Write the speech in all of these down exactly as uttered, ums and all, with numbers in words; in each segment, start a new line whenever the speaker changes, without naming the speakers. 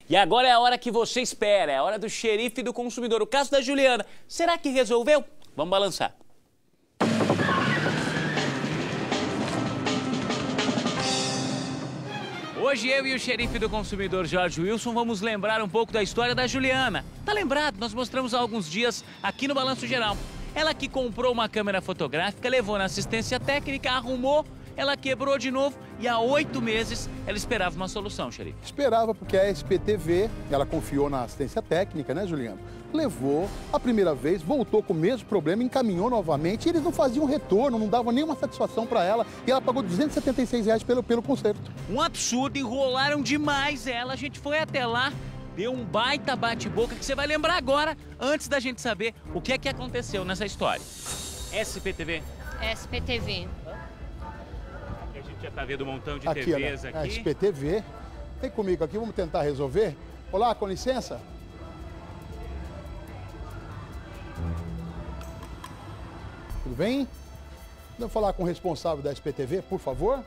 E agora é a hora que você espera, é a hora do xerife do consumidor. O caso da Juliana, será que resolveu? Vamos balançar. Hoje eu e o xerife do consumidor, Jorge Wilson, vamos lembrar um pouco da história da Juliana. Tá lembrado? Nós mostramos há alguns dias aqui no Balanço Geral. Ela que comprou uma câmera fotográfica, levou na assistência técnica, arrumou, ela quebrou de novo e há oito meses ela esperava uma solução, xerife.
Esperava porque a S P T V, ela confiou na assistência técnica, né, Juliana? Levou a primeira vez, voltou com o mesmo problema, encaminhou novamente e eles não faziam retorno, não davam nenhuma satisfação para ela e ela pagou duzentos e setenta e seis reais pelo, pelo conserto.
Um absurdo, enrolaram demais ela, a gente foi até lá, deu um baita bate-boca que você vai lembrar agora, antes da gente saber o que é que aconteceu nessa história. S P T V?
S P T V.
A gente já tá vendo um montão de
aqui,
T Vs
olha,
aqui.
S P T V. Vem comigo aqui, vamos tentar resolver. Olá, com licença. Tudo bem? Vamos falar com o responsável da S P T V, por favor?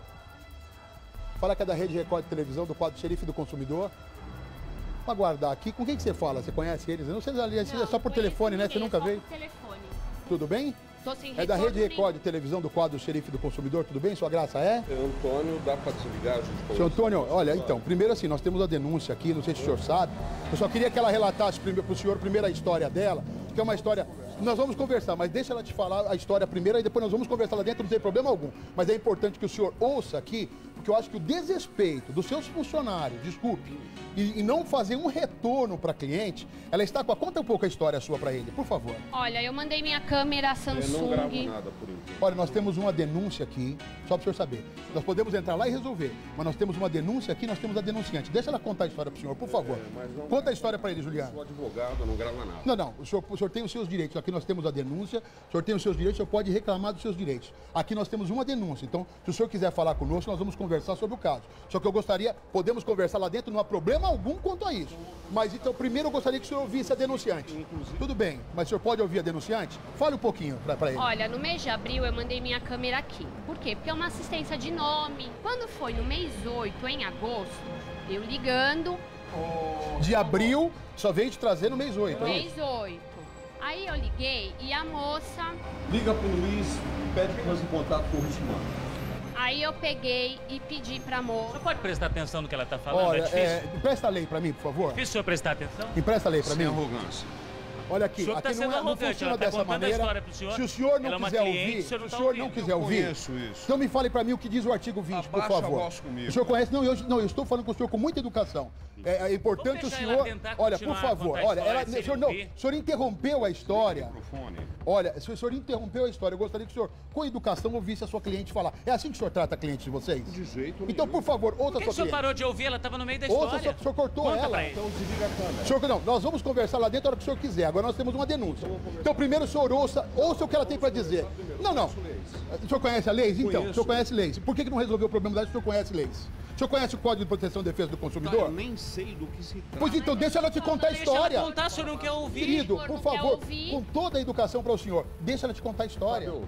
Fala que é da Rede Record de Televisão, do quadro Xerife do Consumidor. Vamos aguardar aqui. Com quem que você fala? Você conhece eles? Eu não sei, é só por telefone, né? Você nunca veio?
Por telefone.
Tudo bem?
Tô sem
É da Rede
retorno,
Record de Televisão, do quadro Xerife do Consumidor, tudo bem? Sua graça é?
É Antônio, dá para desligar, a gente.
Senhor Antônio, olha, então, primeiro assim, nós temos a denúncia aqui, não sei se o senhor sabe. Eu só queria que ela relatasse para o senhor primeiro a história dela, que é uma história... Nós vamos conversar, mas deixa ela te falar a história primeiro e depois nós vamos conversar lá dentro, não tem problema algum. Mas é importante que o senhor ouça aqui, porque eu acho que o desrespeito dos seus funcionários, desculpe, e, e não fazer um retorno para cliente, ela está com a... Conta um pouco a história sua para ele, por favor.
Olha, eu mandei minha câmera Samsung.
Eu não gravo nada por enquanto.
Olha, nós temos uma denúncia aqui, só para o senhor saber. Nós podemos entrar lá e resolver, mas nós temos uma denúncia aqui, nós temos a denunciante. Deixa ela contar a história para o senhor, por favor.
É, não...
Conta a história para ele, Juliana.
Eu sou advogado, eu não gravo nada.
Não, não, o senhor, o senhor tem os seus direitos. Aqui nós temos a denúncia, o senhor tem os seus direitos, o senhor pode reclamar dos seus direitos. Aqui nós temos uma denúncia, então, se o senhor quiser falar conosco, nós vamos conversar sobre o caso. Só que eu gostaria, podemos conversar lá dentro, não há problema algum quanto a isso. Mas então, primeiro eu gostaria que o senhor ouvisse a denunciante. Inclusive. Tudo bem, mas o senhor pode ouvir a denunciante? Fale um pouquinho para ele.
Olha, no mês de abril eu mandei minha câmera aqui. Por quê? Porque é uma assistência de nome. Quando foi no mês oito, em agosto, eu ligando...
De abril, só veio te trazer no mês oito.
Mês oito. Aí eu liguei e a moça...
Liga pro Luiz, pede para fazer contato com o Richmond.
Aí eu peguei e pedi pra moça...
Você pode prestar atenção no que ela tá falando?
Olha,
é difícil?
é, empresta a lei para mim, por favor.
Difícil o senhor prestar atenção?
Empresta a lei para mim.
Sem arrogância.
Olha aqui,
O senhor
aqui
tá sendo
não, é, não
arrogante,
funciona
ela tá
dessa
contando a
maneira.
história pro senhor.
Se o senhor não
Ela é uma
quiser
cliente,
ouvir,
o senhor não
se
tá
o senhor não
ouvindo.
quiser
Eu
ouvir,
conheço isso.
então me fale para mim o que diz o artigo vinte, por
Abaixa a
favor.
voz comigo.
O senhor conhece? Não eu, não, eu estou falando com o senhor com muita educação. É, é importante o
Vamos deixar
senhor...
ela tentar
Olha, por
continuar a
favor,
contar a
olha,
história,
ela,
se
o,
ele
senhor, não,
ouvir.
o senhor interrompeu a história.
Microfone.
Olha, se o senhor interrompeu a história, eu gostaria que o senhor, com educação, ouvisse a sua cliente falar. É assim que o senhor trata a cliente de vocês?
De jeito
Então,
nenhum.
por favor, ouça
Por
a
que
sua
o senhor
cliente.
parou de ouvir? Ela tava no meio da
Ouça,
história.
o senhor cortou
Conta
ela.
pra ele.
Então desliga a câmera.
Senhor, não, nós vamos conversar lá dentro a hora que o senhor quiser. Agora nós temos uma denúncia. Então, primeiro o senhor ouça, ouça o que ela tem para dizer. Não, não. O senhor conhece a leis? Então, o senhor conhece leis. Por que que não resolveu o problema dela se o senhor conhece leis? O senhor conhece o Código de Proteção e Defesa do
Tá, eu
Consumidor?
nem sei do que se trata.
Pois então, deixa ela te contar a
Deixa
história.
ela contar, o senhor não quer ouvir.
Querido,
senhor
por
não quer
favor,
ouvir.
com toda a educação para o senhor, deixa ela te contar a história.
Fábio,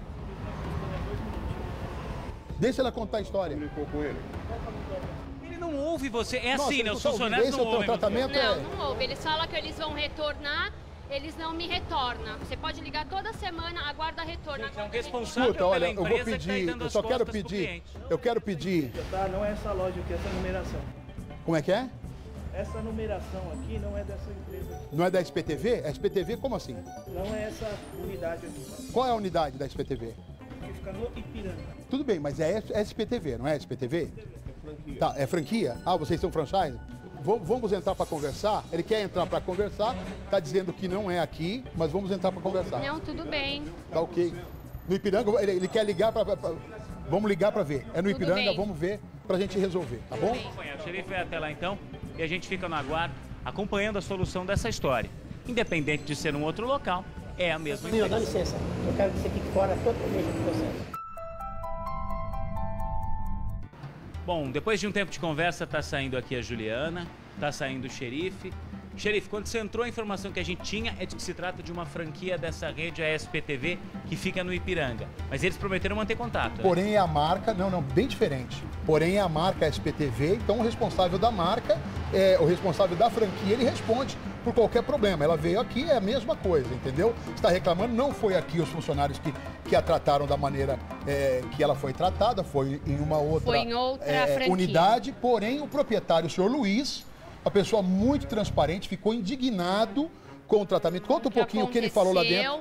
Deixa ela contar a história.
comunicou com ele?
Ele não ouve você. É
Nossa,
assim,
ele
né?
não
Os
tá ouvindo.
funcionários
Esse
não
é o teu
ouvem você.
tratamento? é-
Não, não houve. Eles falam que eles vão retornar, eles não me retornam. Você pode ligar toda semana, aguarda retorno.
Gente, é um
aguarda
responsável
Escuta, olha,
pela
eu vou
empresa que tá aí
pedir,
dando
eu
as
só quero
costas pro
pedir,
cliente.
eu quero pedir.
Tá, não é essa loja aqui, essa numeração.
Como é que é?
Essa numeração aqui não é dessa empresa aqui.
Não é da S P T V? S P T V como assim?
Não é essa unidade aqui.
Qual é a unidade da S P T V?
Que fica no Ipiranga.
Tudo bem, mas é S P T V, não é S P T V? Tá, é franquia? Ah, vocês são franchise? V- Vamos entrar para conversar? Ele quer entrar para conversar, tá dizendo que não é aqui, mas vamos entrar para conversar.
Não, tudo bem.
Tá ok. No Ipiranga, ele, ele quer ligar para... Vamos ligar para ver. É no
Tudo
Ipiranga,
bem.
vamos ver pra gente resolver, tá bom?
Acompanhar. O xerife vai até lá então e a gente fica no aguardo, acompanhando a solução dessa história. Independente de ser um outro local, é a mesma
Senhor, dá
empresa.
licença. Eu quero que você fique fora totalmente do processo.
Bom, depois de um tempo de conversa, tá saindo aqui a Juliana, tá saindo o xerife. Xerife, quando você entrou, a informação que a gente tinha é de que se trata de uma franquia dessa rede, a S P T V, que fica no Ipiranga. Mas eles prometeram manter contato. Né?
Porém, é a marca... Não, não, bem diferente. Porém, é a marca S P T V, então o responsável da marca, é, o responsável da franquia, ele responde por qualquer problema. Ela veio aqui, é a mesma coisa, entendeu? Está reclamando, não foi aqui os funcionários que, que a trataram da maneira é, que ela foi tratada, foi em uma outra,
foi em outra
é, unidade, porém o proprietário, o senhor Luiz, uma pessoa muito transparente, ficou indignado com o tratamento. Conta um pouquinho o que ele falou lá dentro.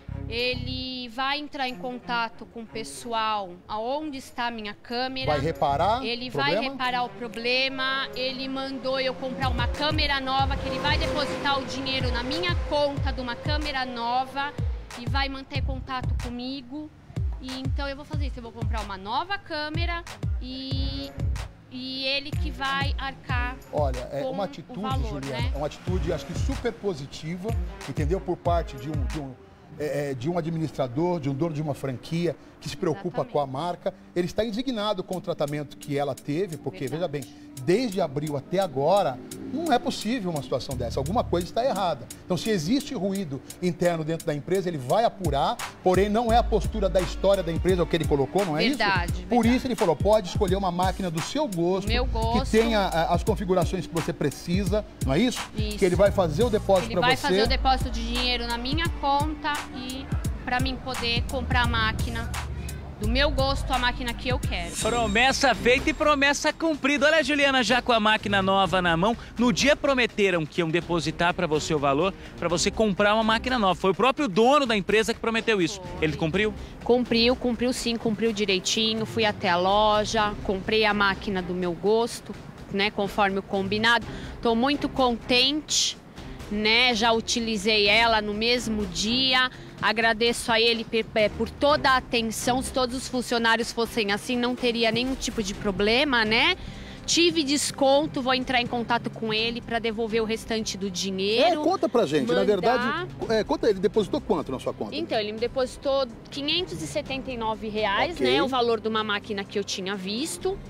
Ele vai entrar em contato com o pessoal aonde está a minha câmera.
Vai reparar
Ele
o
vai
problema?
reparar o problema. Ele mandou eu comprar uma câmera nova, que ele vai depositar o dinheiro na minha conta de uma câmera nova e vai manter contato comigo. E então eu vou fazer isso, eu vou comprar uma nova câmera e... E ele que vai arcar.
Olha, é
com
uma atitude,
o valor,
Juliana,
né?
é uma atitude, acho que super positiva, entendeu? Por parte de um, de um, é, de um administrador, de um dono de uma franquia que se preocupa
Exatamente.
com a marca. Ele está indignado com o tratamento que ela teve, porque,
Verdade.
veja bem, desde abril até agora, não é possível uma situação dessa. Alguma coisa está errada. Então, se existe ruído interno dentro da empresa, ele vai apurar, porém não é a postura da história da empresa, o que ele colocou, não é
Verdade,
isso? Por
verdade.
isso ele falou, pode escolher uma máquina do seu gosto,
Meu gosto.
que tenha a, as configurações que você precisa, não é isso?
Isso.
Que ele vai fazer o depósito
Ele
para
vai
você.
fazer o depósito de dinheiro na minha conta e para mim poder comprar a máquina do meu gosto, a máquina que eu quero.
Promessa feita e promessa cumprida. Olha a Juliana já com a máquina nova na mão. No dia prometeram que iam depositar para você o valor, para você comprar uma máquina nova. Foi o próprio dono da empresa que prometeu isso. Ele cumpriu?
Cumpriu, cumpriu sim, cumpriu direitinho. Fui até a loja, comprei a máquina do meu gosto, né, conforme o combinado. Estou muito contente, né? Já utilizei ela no mesmo dia. Agradeço a ele por toda a atenção. Se todos os funcionários fossem assim, não teria nenhum tipo de problema, né? Tive desconto, vou entrar em contato com ele para devolver o restante do
É,
dinheiro.
conta pra gente,
mandar...
na verdade, é, conta, ele depositou quanto na sua conta?
Então, ele me depositou quinhentos e setenta e nove reais,
Ok.
né? O valor de uma máquina que eu tinha visto.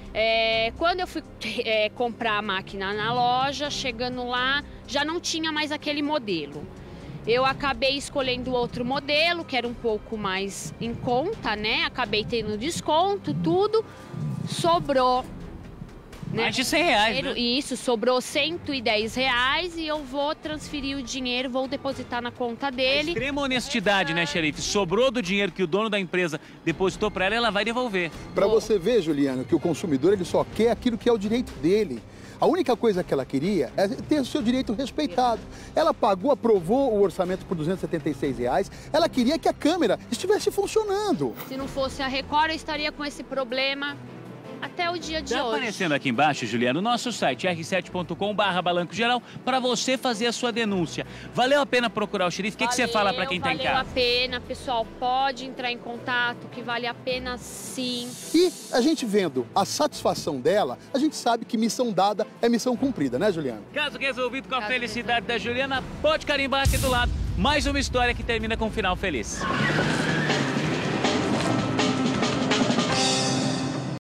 É, quando eu fui é, comprar a máquina na loja, chegando lá, já não tinha mais aquele modelo. Eu acabei escolhendo outro modelo, que era um pouco mais em conta, né? Acabei tendo desconto, tudo. Sobrou... né?
Mais de cem reais, né?
Isso, sobrou cento e dez reais e eu vou transferir o dinheiro, vou depositar na conta dele.
Extrema honestidade, né, xerife? Sobrou do dinheiro que o dono da empresa depositou para ela, ela vai devolver.
Para você ver, Juliana, que o consumidor ele só quer aquilo que é o direito dele. A única coisa que ela queria é ter o seu direito respeitado. Ela pagou, aprovou o orçamento por duzentos e setenta e seis reais. Ela queria que a câmera estivesse funcionando.
Se não fosse a Record, eu estaria com esse problema até o dia de
Tá
hoje.
aparecendo aqui embaixo, Juliana, o nosso site r sete ponto com barra balanco geral para você fazer a sua denúncia. Valeu a pena procurar o xerife? O que, que você fala para quem tá em
Valeu
casa?
a pena, pessoal, pode entrar em contato, que vale a pena sim.
E a gente vendo a satisfação dela, a gente sabe que missão dada é missão cumprida, né, Juliana?
Caso resolvido com a
Caso
felicidade da Juliana, pode carimbar aqui do lado. Mais uma história que termina com um final feliz.